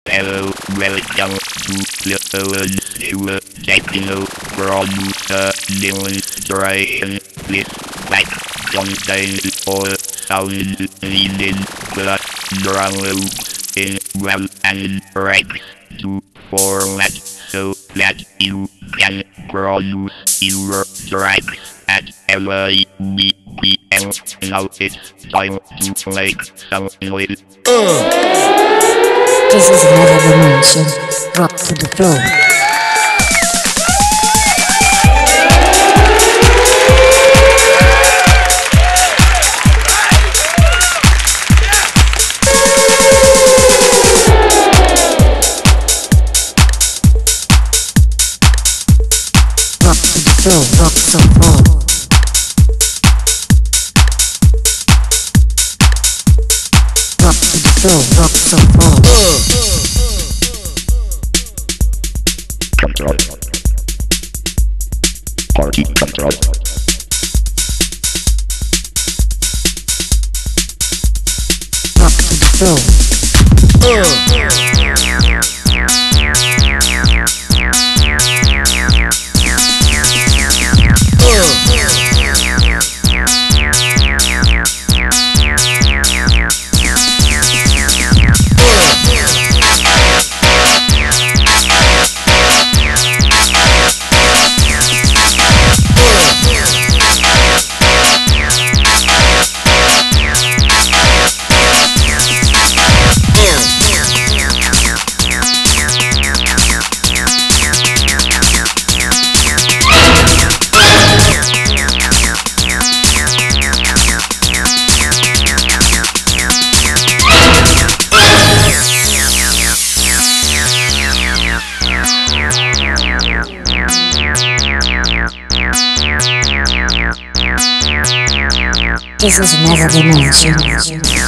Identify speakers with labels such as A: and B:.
A: Hello, welcome to the Oldschool Techno producer demonstration. This track contains all sounds needed plus drum loops in drum and tracks to format so that you can produce your tracks at every BPM. Now it's time to make some noise.
B: This is another dimension. Drop to the floor. Rock some more. Rock to the floor, rock some more.
A: Control. Party control.
B: Rock to the floor. This is another dimension.